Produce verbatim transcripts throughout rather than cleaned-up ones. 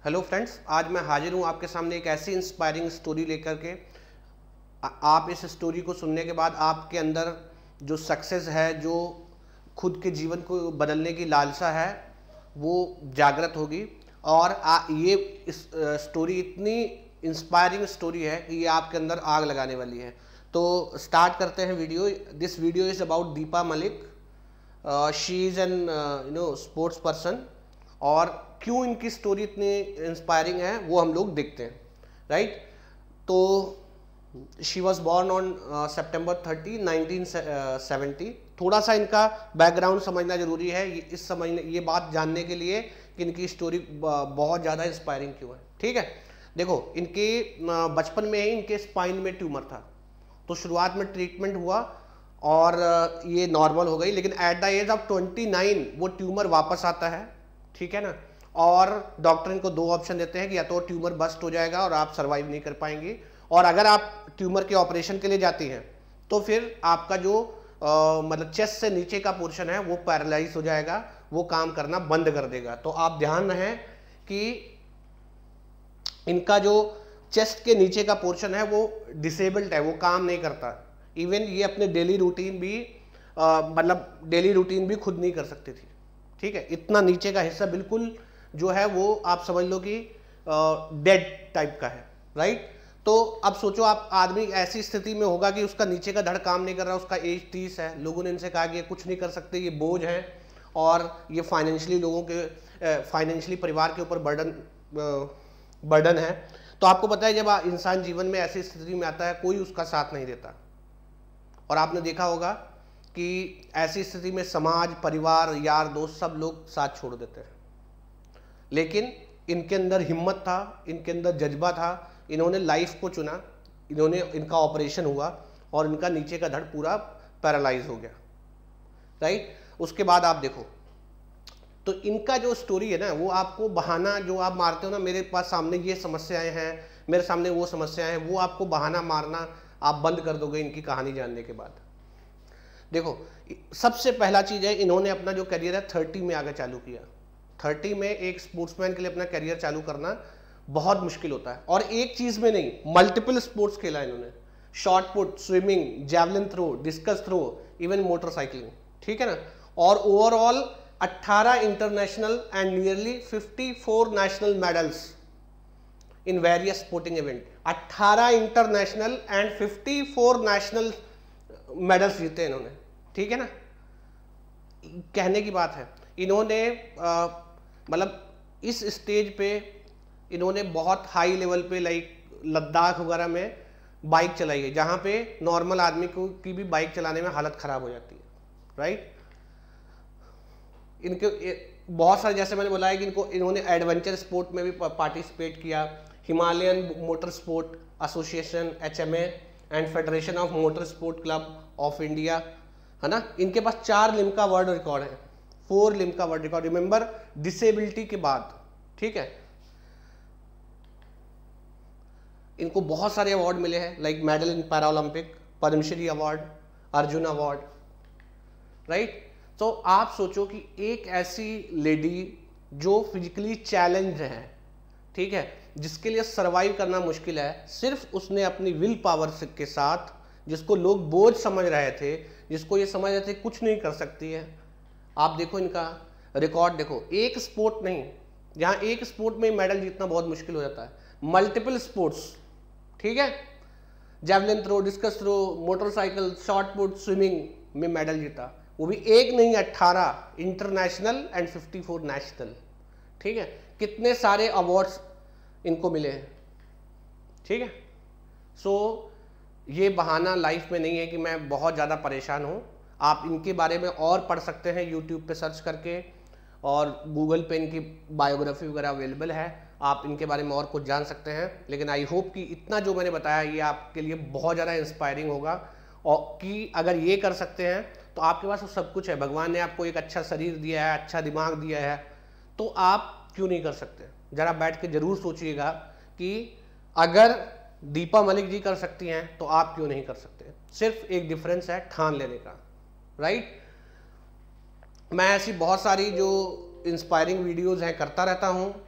Hello friends, आज मैं हाजिर हूँ आपके सामने एक ऐसी इंस्पायरिंग स्टोरी लेकर के। आप इस स्टोरी को सुनने के बाद आपके अंदर जो सक्सेस है, जो खुद के जीवन को बदलने की लालसा है, वो जागृत होगी। और आ, ये इस स्टोरी इतनी इंस्पायरिंग स्टोरी है कि ये आपके अंदर आग लगाने वाली है। तो स्टार्ट करते हैं video. This video is about Deepa Malik. She is an you know sports person, और क्यों इनकी स्टोरी इतनी इंस्पायरिंग है वो हम लोग देखते हैं। राइट, तो she was born on September thirty nineteen seventy. थोड़ा सा इनका बैकग्राउंड समझना जरूरी है इस समझने ये बात जानने के लिए कि इनकी स्टोरी बहुत ज़्यादा इंस्पायरिंग क्यों है। ठीक है, देखो, इनके बचपन में ही इनके स्पाइन में ट्यूमर था। तो शुरुआत में ट्रीटमेंट हुआ और ये नॉर्मल हो गई, लेकिन at the age of twenty nine वो ट्यूमर वापस आता है। ठीक है ना, और डॉक्टर इनको दो ऑप्शन देते हैं कि या तो ट्यूमर बस्ट हो जाएगा और आप सर्वाइव नहीं कर पाएंगे, और अगर आप ट्यूमर के ऑपरेशन के लिए जाती हैं तो फिर आपका जो आ, मतलब चेस्ट से नीचे का पोर्शन है वो पैरालाइज हो जाएगा, वो काम करना बंद कर देगा। तो आप ध्यान रखें कि इनका जो चेस्ट के नीचे का पोर्शन है वो डिसेबल्ड है, वो काम नहीं करता। इवन ये अपने डेली रूटीन भी मतलब डेली रूटीन भी खुद नहीं कर सकती थी। ठीक है, इतना नीचे का हिस्सा बिल्कुल जो है वो आप समझ लो कि डेड टाइप का है। राइट, तो अब सोचो, आप आदमी ऐसी स्थिति में होगा कि उसका नीचे का धड़ काम नहीं कर रहा, उसका एज तीस है, लोगों ने इनसे कहा कि ये कुछ नहीं कर सकते, ये बोझ है, और ये फाइनेंशियली लोगों के फाइनेंशियली परिवार के ऊपर बर्डन बर्डन है। तो आपको पता है, जब इंसान जीवन में ऐसी स्थिति में आता है कोई उसका साथ नहीं देता। और आपने देखा होगा कि ऐसी स्थिति में समाज, परिवार, यार दोस्त सब लोग साथ छोड़ देते हैं। लेकिन इनके अंदर हिम्मत था, इनके अंदर जज्बा था, इन्होंने लाइफ को चुना, इन्होंने इनका ऑपरेशन हुआ और इनका नीचे का धड़ पूरा पैरालाइज हो गया। राइट, उसके बाद आप देखो, तो इनका जो स्टोरी है ना, वो आपको बहाना जो आप मारते हो ना, मेरे पास सामने ये समस्याएं हैं, मेरे सामने वो समस्याएं हैं, वो आपको बहाना मारना आप बंद कर दोगे इनकी कहानी जानने के बाद। देखो, सबसे पहला चीज है, इन्होंने अपना जो करियर है थर्टी में आगे चालू किया। थर्टी में एक स्पोर्ट्समैन के लिए अपना करियर चालू करना बहुत मुश्किल होता है, और एक चीज में नहीं, मल्टीपल स्पोर्ट्स खेला इन्होंने। Shot put, swimming, javelin throw, discus throw, even motorcycling. ठीक है ना, और ओवरऑल अठारह international and nearly fifty four national medals in various sporting event. अठारह international and fifty four national medals जीते इन्होंने। ठीक है ना, कहने की बात है, इन्होंने मतलब इस स्टेज पे इन्होंने बहुत हाई लेवल पे, लाइक लद्दाख वगैरह में बाइक चलाई है, जहां पे नॉर्मल आदमी को की भी बाइक चलाने में हालत खराब हो जाती है। राइट, इनके बहुत सारे, जैसे मैंने बोला है कि इनको इन्होंने एडवेंचर स्पोर्ट में भी पार्टिसिपेट किया। Himalayan motor sport association, H M A, and federation of motor sport club of India, है ना। इनके पास चार लिम्का वर्ल्ड रिकॉर्ड है, four Limca world record, remember disability के बाद। ठीक है, इनको बहुत सारे अवार्ड मिले हैं, like medal in para Olympic, Padmashri award, Arjun award. Right, तो आप सोचो कि एक ऐसी लेडी जो फिजिकली चैलेंज है, ठीक है, जिसके लिए सरवाइव करना मुश्किल है, सिर्फ उसने अपनी विल पावर के साथ, जिसको लोग बोझ समझ रहे थे, जिसको ये समझ रहे थे कुछ नहीं कर सकती है, आप देखो इनका रिकॉर्ड देखो। एक स्पोर्ट नहीं, जहां एक स्पोर्ट में मेडल जीतना बहुत मुश्किल हो जाता है, मल्टीपल स्पोर्ट्स। ठीक है, javelin throw, discus throw, motorcycle, shot put, swimming में मेडल जीता, वो भी एक नहीं अट्ठारह international and fifty four national. ठीक है, कितने सारे अवार्ड्स इनको मिले हैं। ठीक है, सो ये बहाना लाइफ में नहीं है कि मैं बहुत ज़्यादा परेशान हूँ। आप इनके बारे में और पढ़ सकते हैं यूट्यूब पे सर्च करके, और गूगल पे इनकी बायोग्राफी वगैरह अवेलेबल है, आप इनके बारे में और कुछ जान सकते हैं। लेकिन आई होप कि इतना जो मैंने बताया ये आपके लिए बहुत ज़्यादा इंस्पायरिंग होगा, और कि अगर ये कर सकते हैं तो आपके पास तो सब कुछ है। भगवान ने आपको एक अच्छा शरीर दिया है, अच्छा दिमाग दिया है, तो आप क्यों नहीं कर सकते। ज़रा बैठ के ज़रूर सोचिएगा कि अगर दीपा मलिक जी कर सकती हैं तो आप क्यों नहीं कर सकते। सिर्फ एक डिफरेंस है ठान लेने का। राइट, मैं ऐसी बहुत सारी जो इंस्पायरिंग वीडियोज़ हैं करता रहता हूँ,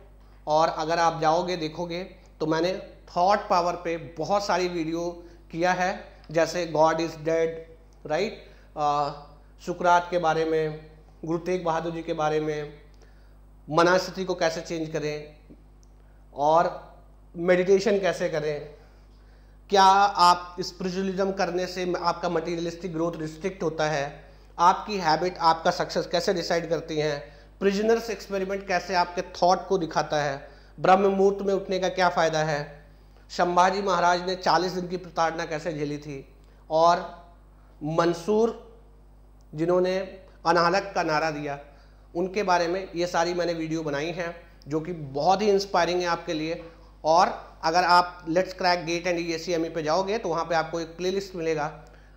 और अगर आप जाओगे देखोगे तो मैंने थॉट पावर पे बहुत सारी वीडियो किया है, जैसे गॉड इज़ डेड, राइट, सुकरात के बारे में, गुरु तेग बहादुर जी के बारे में, मनस्थिति को कैसे चेंज करें और मेडिटेशन कैसे करें, क्या आप स्पिरिचुअलिज्म करने से आपका मटेरियलिस्टिक ग्रोथ रिस्ट्रिक्ट होता है, आपकी हैबिट आपका सक्सेस कैसे डिसाइड करती हैं, प्रिजनर्स एक्सपेरिमेंट कैसे आपके थॉट को दिखाता है, ब्रह्म मुहूर्त में उठने का क्या फ़ायदा है, संभाजी महाराज ने चालीस दिन की प्रताड़ना कैसे झेली थी, और मंसूर जिन्होंने अनाहलक का नारा दिया, उनके बारे में ये सारी मैंने वीडियो बनाई हैं जो कि बहुत ही इंस्पायरिंग है आपके लिए। और अगर आप लेट्स क्रैक गेट एंड ईएससीएमई पे जाओगे तो वहाँ पे आपको एक प्लेलिस्ट मिलेगा,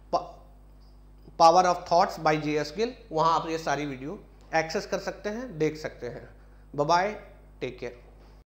power of thoughts by J S Gill, वहाँ आप ये सारी वीडियो एक्सेस कर सकते हैं, देख सकते हैं। Bye bye, take care.